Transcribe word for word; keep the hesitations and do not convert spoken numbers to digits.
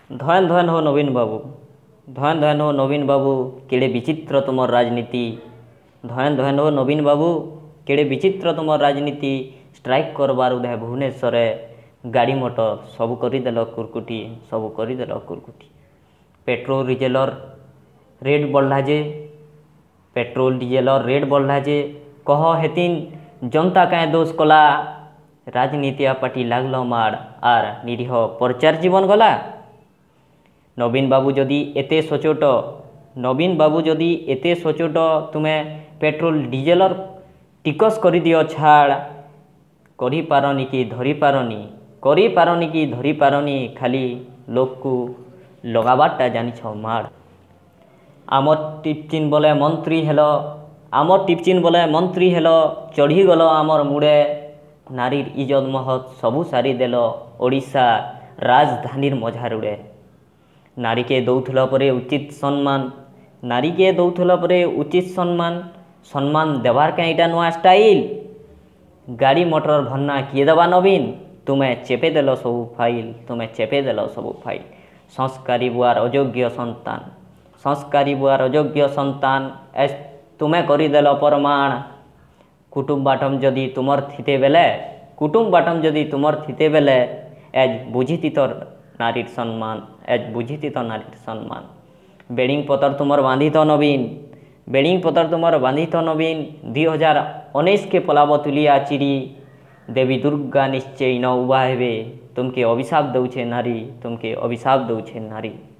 धन धन हो नवीन बाबू, धन धन हो नवीन बाबू, केड़े विचित्र तुमर राजनीति। धन धन हो नवीन बाबू, केड़े विचित्र तुमर राजनीति। स्ट्राइक करबार उदय भुवनेश्वर गाड़ी मोटर सबू करदेल कुरकुटी, सबू करदेल कुरकुटी। पेट्रोल डिजेलर रेट बढ़ला जे, पेट्रोल डिजेलर रेट बढ़ला जे, कह हेतिन जनता काए दोष कला। राजनीतिया पार्टी लागल माड़ आर निरीह प्रचार जीवन गला। नवीन बाबू जदि एते सचोट, नवीन बाबू जदि एते सचोट तुम्हें पेट्रोल डिजेलर टिकस कर दियो छाड़, करी पारनी कि धरी पारनी, करी पारनी कि धरी पारनी, खाली लोक को लगाबारटा जानिछ माड़। आमर टिपचिन बोले मंत्री हेलो, आमर टिपचिन बोले मंत्री हेलो, चढ़ी गल आमर मुड़े। नारीर इज्जत महत सबू सारी देल ओडिशा राजधानीर मझार उड़े। नारी के दौथुला परे उचित सम्मान, नारी के दौथुला परे उचित सम्मान, सम्मान देवार क्या इटा नुआ स्टाइल। गाड़ी मोटर भन्ना किए दबा नवीन, तुम्हें चेपे देल सबू फाइल, तुम्हें चेपे देल सबू फाइल। संस्कारी बुआर अयोग्य सन्तान, संस्कारी बुआर अयोग्य सन्तान, एस तुम्हें करदेल परमाण। कुटुंब बाटम जदि तुमर थिते बेले, कुटुंब बाटम जदि तुमर थिते बेले, एज बुझीती तो नारीर सम्मान, एज बुझीती तो नारीर सम्मान। बेडिंग पतर तुमर बांधी तो नवीन, बेडिंग पतर तुमर बांधी तो नवीन। दुई हजार उन्नीस के पलाब तुलिया चिरी, देवी दुर्गा निश्चय न उबा हेबे। तुमके अभिशाप दौछे नारी, तुमके अभिशाप दौछे नारी।